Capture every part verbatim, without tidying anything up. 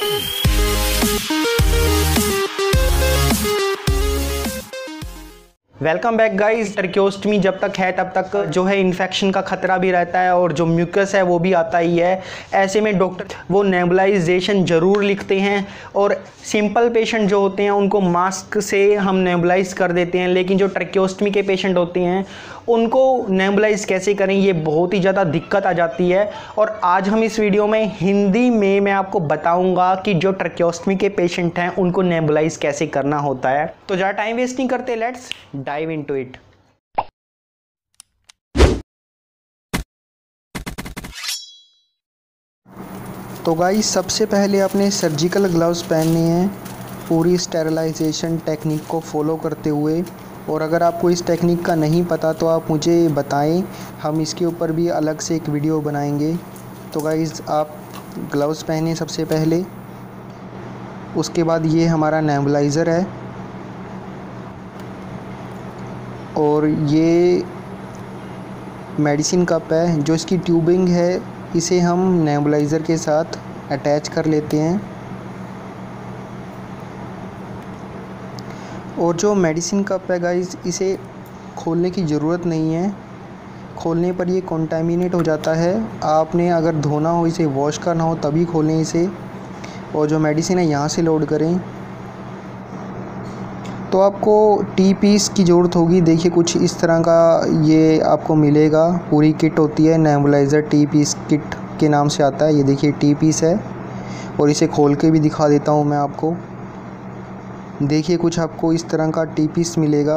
Welcome back guys. ट्रैकियोस्टमी जब तक है तब तक जो है इन्फेक्शन का खतरा भी रहता है और जो म्यूकस है वो भी आता ही है। ऐसे में डॉक्टर वो नेबुलाइजेशन ज़रूर लिखते हैं और सिंपल पेशेंट जो होते हैं उनको मास्क से हम नेबुलाइज कर देते हैं, लेकिन जो ट्रैकियोस्टमी के पेशेंट होते हैं उनको नेबुलाइज कैसे करें ये बहुत ही ज़्यादा दिक्कत आ जाती है। और आज हम इस वीडियो में हिंदी में मैं आपको बताऊंगा कि जो ट्रैकियोस्टमी के पेशेंट हैं उनको नेबुलाइज कैसे करना होता है। तो ज़्यादा टाइम वेस्ट नहीं करते, लेट्स डाइव इनटू इट। तो गाइस, सबसे पहले अपने सर्जिकल ग्लव्स पहनने हैं पूरी स्टेरिलाइजेशन टेक्निक को फॉलो करते हुए। और अगर आपको इस टेक्निक का नहीं पता तो आप मुझे बताएं, हम इसके ऊपर भी अलग से एक वीडियो बनाएंगे। तो गाइस, आप ग्लव्स पहने सबसे पहले। उसके बाद ये हमारा नेबुलाइज़र है और ये मेडिसिन कप है। जो इसकी ट्यूबिंग है इसे हम नेबुलाइज़र के साथ अटैच कर लेते हैं। और जो मेडिसिन कप है गाइस, इसे खोलने की ज़रूरत नहीं है। खोलने पर ये कॉन्टामिनेट हो जाता है। आपने अगर धोना हो, इसे वॉश करना हो तभी खोलें इसे। और जो मेडिसिन है यहाँ से लोड करें। तो आपको टी पीस की ज़रूरत होगी। देखिए कुछ इस तरह का ये आपको मिलेगा। पूरी किट होती है, नेबुलाइज़र टी पीस किट के नाम से आता है। ये देखिए टी पीस है और इसे खोल के भी दिखा देता हूँ मैं आपको। देखिए कुछ आपको इस तरह का टी पीस मिलेगा।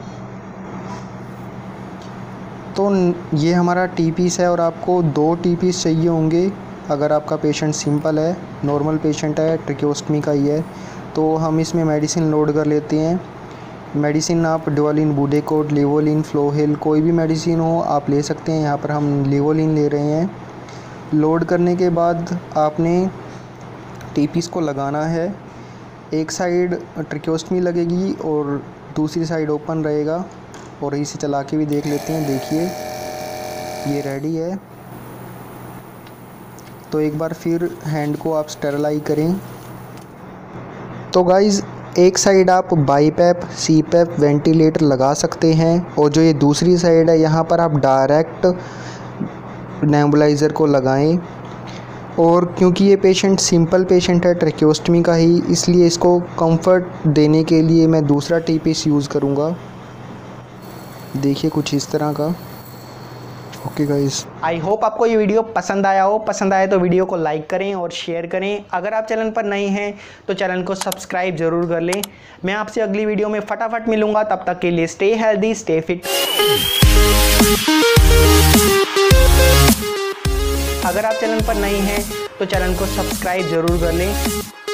तो ये हमारा टी पीस है और आपको दो टी पीस चाहिए होंगे अगर आपका पेशेंट सिंपल है। नॉर्मल पेशेंट है, ट्रैकियोस्टमी का ही है, तो हम इसमें मेडिसिन लोड कर लेते हैं। मेडिसिन आप ड्यूलिन, बुडेकोट, लेवोलिन, फ्लोहेल, कोई भी मेडिसिन हो आप ले सकते हैं। यहाँ पर हम लेवोलिन ले रहे हैं। लोड करने के बाद आपने टी पीस को लगाना है। एक साइड ट्रैकियोस्टमी लगेगी और दूसरी साइड ओपन रहेगा। और इसे चला के भी देख लेते हैं। देखिए ये रेडी है। तो एक बार फिर हैंड को आप स्टेरिलाइज करें। तो गाइज़, एक साइड आप बाईपैप, सीपैप, वेंटिलेटर लगा सकते हैं और जो ये दूसरी साइड है यहाँ पर आप डायरेक्ट नेबुलाइज़र को लगाएं। और क्योंकि ये पेशेंट सिंपल पेशेंट है ट्रैकियोस्टमी का ही, इसलिए इसको कंफर्ट देने के लिए मैं दूसरा टी पीस यूज़ करूँगा। देखिए कुछ इस तरह का। ओके गाइस, आई होप आपको ये वीडियो पसंद आया हो। पसंद आया तो वीडियो को लाइक करें और शेयर करें। अगर आप चैनल पर नए हैं तो चैनल को सब्सक्राइब जरूर कर लें। मैं आपसे अगली वीडियो में फटाफट मिलूंगा। तब तक के लिए स्टे हेल्दी, स्टे फिट। अगर आप चैनल पर नए हैं तो चैनल को सब्सक्राइब जरूर कर लें।